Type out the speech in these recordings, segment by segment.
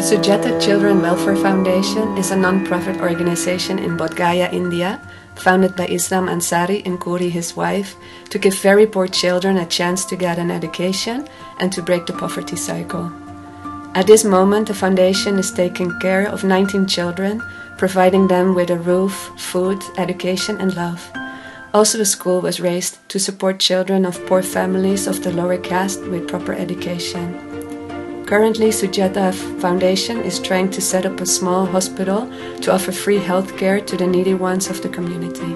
Sujata Children Welfare Foundation is a non-profit organization in Bodh Gaya, India, founded by Islam Ansari and Kuri, his wife, to give very poor children a chance to get an education and to break the poverty cycle. At this moment, the foundation is taking care of 19 children, providing them with a roof, food, education and love. Also, a school was raised to support children of poor families of the lower caste with proper education. Currently, Sujata Foundation is trying to set up a small hospital to offer free healthcare to the needy ones of the community.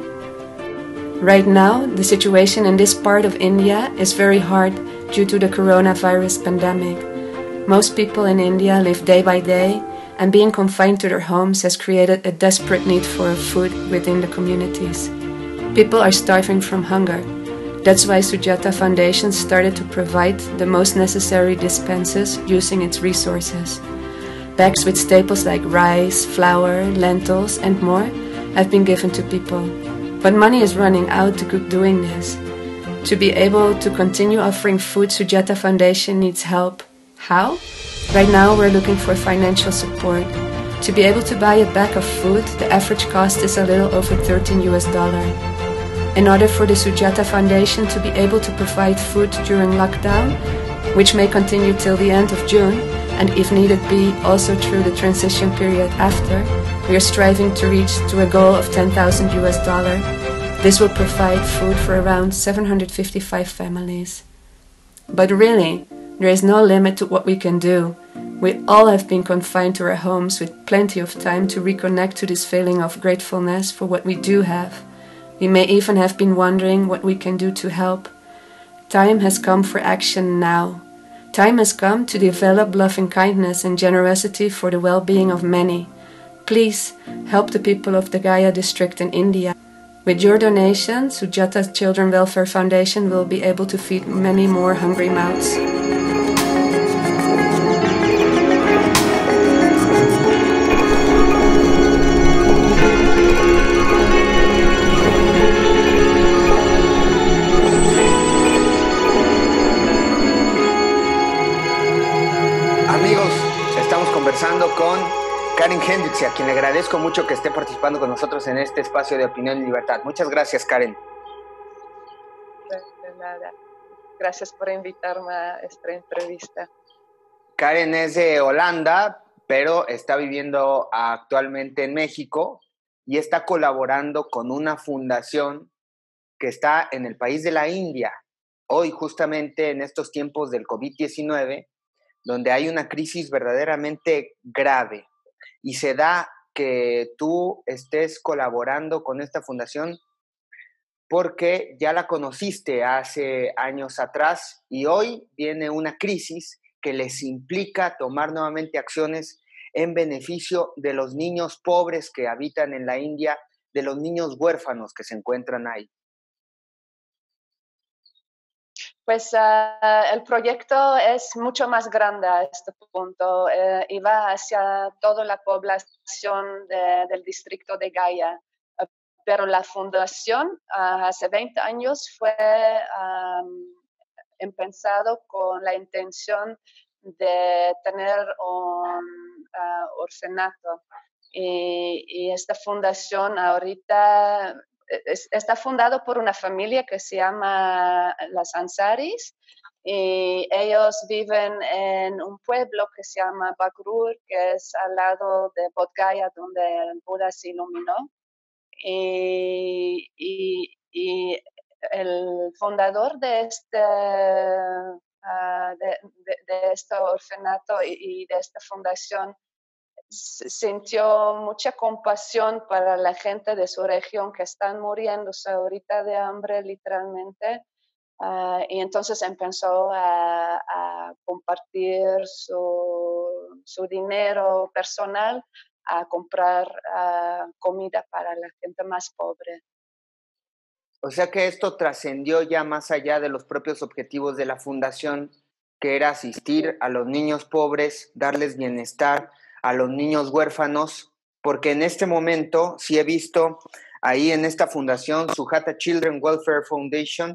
Right now, the situation in this part of India is very hard due to the coronavirus pandemic. Most people in India live day by day, and being confined to their homes has created a desperate need for food within the communities. People are starving from hunger. That's why Sujata Foundation started to provide the most necessary dispenses using its resources. Bags with staples like rice, flour, lentils and more have been given to people. But money is running out to keep doing this. To be able to continue offering food, Sujata Foundation needs help. How? Right now we're looking for financial support. To be able to buy a bag of food, the average cost is a little over $13. In order for the Sujata Foundation to be able to provide food during lockdown, which may continue till the end of June, and if needed be also through the transition period after, we are striving to reach to a goal of $10,000. This will provide food for around 755 families. But really, there is no limit to what we can do. We all have been confined to our homes with plenty of time to reconnect to this feeling of gratefulness for what we do have. We may even have been wondering what we can do to help. Time has come for action now. Time has come to develop loving kindness and generosity for the well-being of many. Please help the people of the Gaya district in India. With your donation, Sujata Children Welfare Foundation will be able to feed many more hungry mouths. Conversando con Karen Hendricks, a quien le agradezco mucho que esté participando con nosotros en este espacio de Opinión y Libertad. Muchas gracias, Karen. De nada. Gracias por invitarme a esta entrevista. Karen es de Holanda, pero está viviendo actualmente en México y está colaborando con una fundación que está en el país de la India. Hoy, justamente en estos tiempos del COVID-19, donde hay una crisis verdaderamente grave y se da que tú estés colaborando con esta fundación porque ya la conociste hace años atrás y hoy viene una crisis que les implica tomar nuevamente acciones en beneficio de los niños pobres que habitan en la India, de los niños huérfanos que se encuentran ahí. Pues el proyecto es mucho más grande a este punto y va hacia toda la población del distrito de Gaya. Pero la fundación hace 20 años fue empezado con la intención de tener un orfanato. Y esta fundación ahorita está fundado por una familia que se llama las Ansaris y ellos viven en un pueblo que se llama Bagrur, que es al lado de Bodh Gaya, donde el Buda se iluminó. Y el fundador de este orfanato y de esta fundación sintió mucha compasión para la gente de su región que están muriéndose ahorita de hambre literalmente y entonces empezó a compartir su dinero personal a comprar comida para la gente más pobre. O sea que esto trascendió ya más allá de los propios objetivos de la fundación, que era asistir a los niños pobres, darles bienestar, a los niños huérfanos, porque en este momento sí he visto ahí en esta fundación, Sujata Children Welfare Foundation,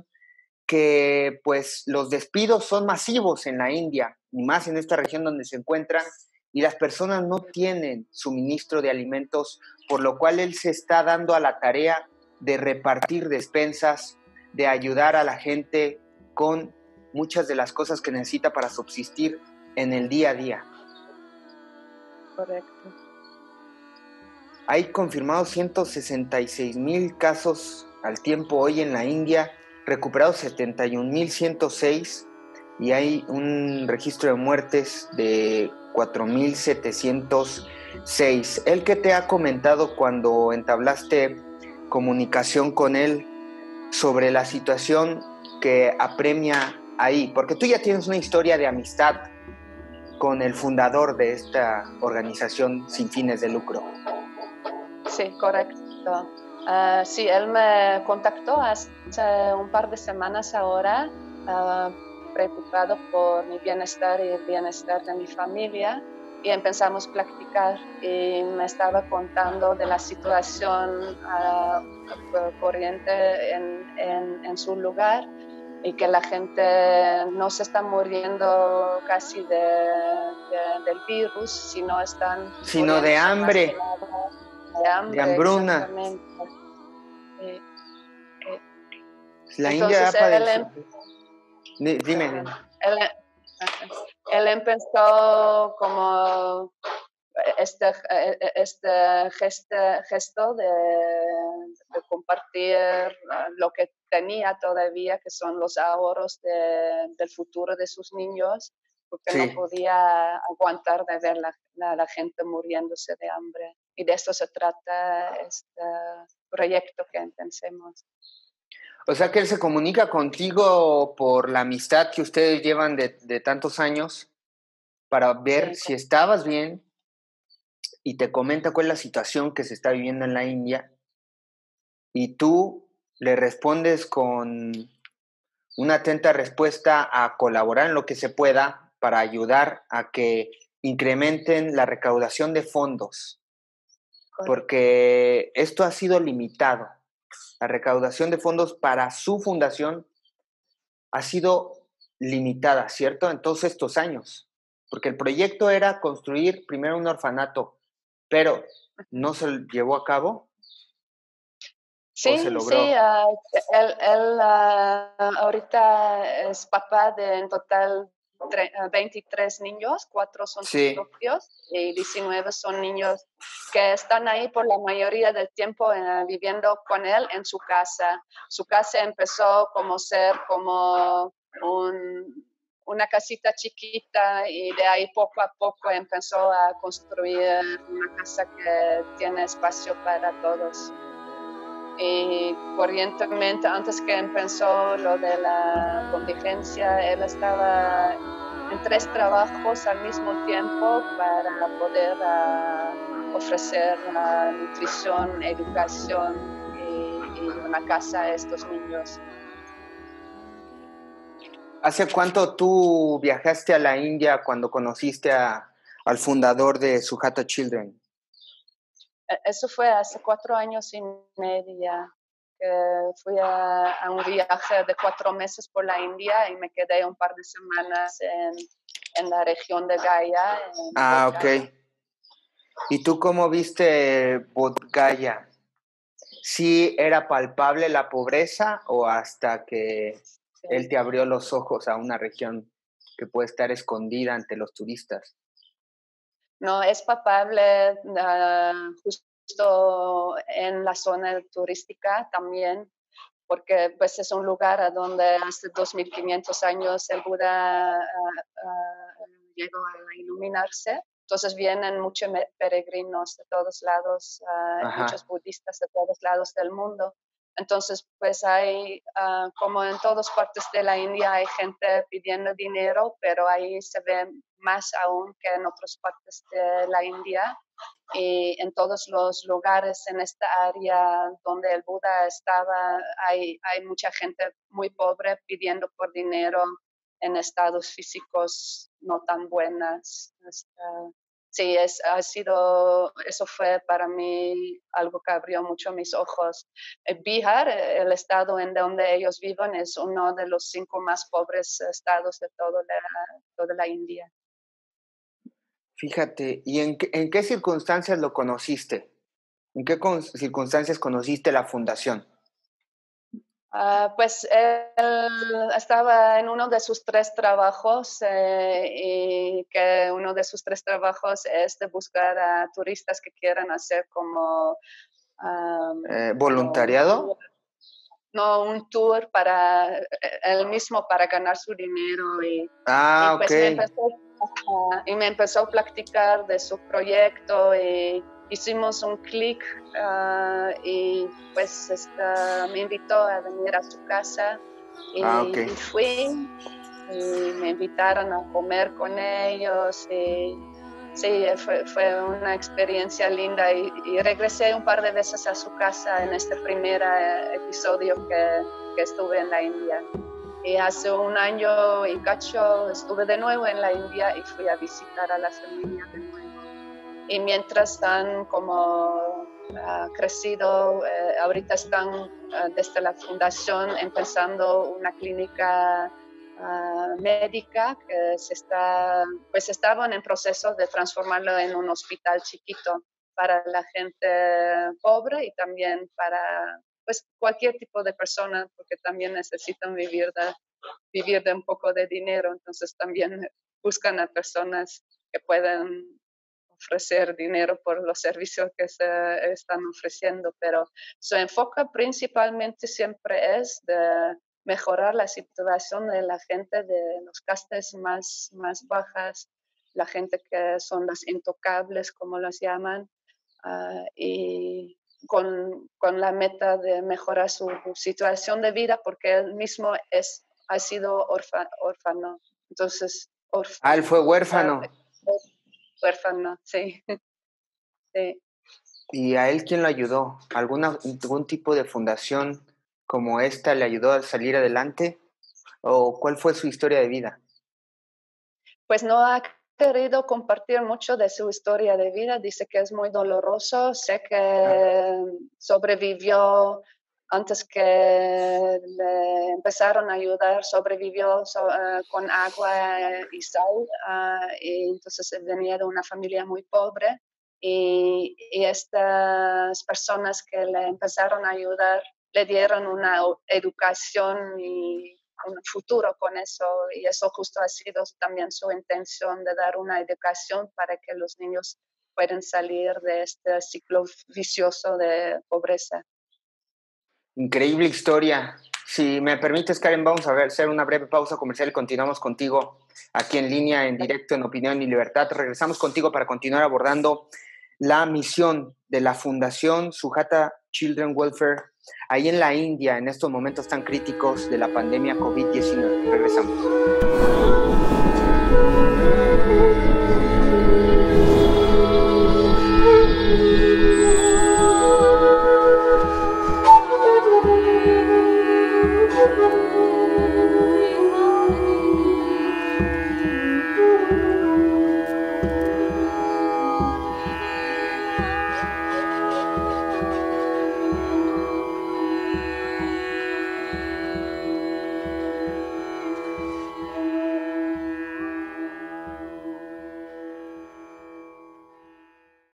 que pues los despidos son masivos en la India, y más en esta región donde se encuentran, y las personas no tienen suministro de alimentos, por lo cual él se está dando a la tarea de repartir despensas, de ayudar a la gente con muchas de las cosas que necesita para subsistir en el día a día. Correcto. Hay confirmados 166,000 casos al tiempo hoy en la India, recuperados 71,106 y hay un registro de muertes de 4,706. ¿El que te ha comentado cuando entablaste comunicación con él sobre la situación que apremia ahí? Porque tú ya tienes una historia de amistad con el fundador de esta organización sin fines de lucro. Sí, correcto. Sí, él me contactó hace un par de semanas ahora, preocupado por mi bienestar y el bienestar de mi familia, y empezamos a platicar y me estaba contando de la situación corriente en su lugar y que la gente no se está muriendo casi del virus, sino están sino de hambre. De hambre, de hambruna. exactamente. La Entonces, India ha padecido. Dime. Él empezó como este gesto de compartir lo que tenía todavía, que son los ahorros del futuro de sus niños, porque Sí. no podía aguantar de ver la gente muriéndose de hambre. Y de eso se trata este proyecto que empecemos. O sea que él se comunica contigo por la amistad que ustedes llevan de tantos años para ver si estabas bien y te comenta cuál es la situación que se está viviendo en la India y tú le respondes con una atenta respuesta a colaborar en lo que se pueda para ayudar a que incrementen la recaudación de fondos, porque esto ha sido limitado. La recaudación de fondos para su fundación ha sido limitada, ¿cierto? En todos estos años, porque el proyecto era construir primero un orfanato, pero no se llevó a cabo. Sí, ¿o se logró? sí, él ahorita es papá de en total 23 niños, 4 son sus propios y 19 son niños que están ahí por la mayoría del tiempo viviendo con él en su casa. Su casa empezó como una casita chiquita y de ahí poco a poco empezó a construir una casa que tiene espacio para todos. Y corrientemente, antes que empezó lo de la contingencia, él estaba en 3 trabajos al mismo tiempo para poder ofrecer nutrición, educación y una casa a estos niños. ¿Hace cuánto tú viajaste a la India cuando conociste al fundador de Sujato Children? Eso fue hace 4 años y medio. Fui a un viaje de 4 meses por la India y me quedé un par de semanas en la región de Gaya. Ok. ¿Y tú cómo viste Bodh Gaya? ¿Sí era palpable la pobreza o hasta que él te abrió los ojos a una región que puede estar escondida ante los turistas? No, es palpable justo en la zona turística también, porque pues es un lugar a donde hace 2500 años el Buda llegó a iluminarse. Entonces vienen muchos peregrinos de todos lados, muchos budistas de todos lados del mundo. Entonces, pues hay, como en todas partes de la India, hay gente pidiendo dinero, pero ahí se ve más aún que en otras partes de la India. Y en todos los lugares en esta área donde el Buda estaba, hay mucha gente muy pobre pidiendo por dinero en estados físicos no tan buenas. Sí, eso fue para mí algo que abrió mucho mis ojos. Bihar, el estado en donde ellos viven, es uno de los 5 más pobres estados de toda la India. Fíjate, ¿y en qué circunstancias lo conociste? ¿En qué circunstancias conociste la fundación? Pues él estaba en uno de sus 3 trabajos y que uno de sus 3 trabajos es de buscar a turistas que quieran hacer como, como un tour, ¿Voluntariado? no, un tour para él mismo para ganar su dinero y Ah, ok. pues me empezó a platicar de su proyecto y hicimos un clic y pues me invitó a venir a su casa Ah, ok. y fui y me invitaron a comer con ellos y sí, fue una experiencia linda y regresé un par de veces a su casa en este primer episodio que estuve en la India. Y hace un año y cacho estuve de nuevo en la India y fui a visitar a la familia de nuevo. Y mientras han como crecido, ahorita están desde la fundación empezando una clínica médica que pues estaban en proceso de transformarlo en un hospital chiquito para la gente pobre y también para pues cualquier tipo de persona, porque también necesitan vivir de un poco de dinero, entonces también buscan a personas que puedan ofrecer dinero por los servicios que se están ofreciendo, pero su enfoque principalmente siempre es de mejorar la situación de la gente de los castas más bajas, la gente que son las intocables, como las llaman, y con la meta de mejorar su situación de vida, porque él mismo ha sido órfano. Entonces, Ah, él fue huérfano. huérfano, sí. Sí. ¿Y a él quién lo ayudó? ¿Algún tipo de fundación como esta le ayudó a salir adelante? ¿O cuál fue su historia de vida? Pues no ha querido compartir mucho de su historia de vida, dice que es muy doloroso, sé que sobrevivió antes que le empezaron a ayudar, sobrevivió con agua y sal, y entonces venía de una familia muy pobre y estas personas que le empezaron a ayudar le dieron una educación y un futuro con eso y eso justo ha sido también su intención de dar una educación para que los niños puedan salir de este ciclo vicioso de pobreza. Increíble historia. Si me permites, Karen, vamos a hacer una breve pausa comercial y continuamos contigo aquí en línea, en directo, en Opinión y Libertad. Regresamos contigo para continuar abordando la misión de la Fundación Sujata Children Welfare ahí en la India, en estos momentos tan críticos de la pandemia COVID-19. Regresamos.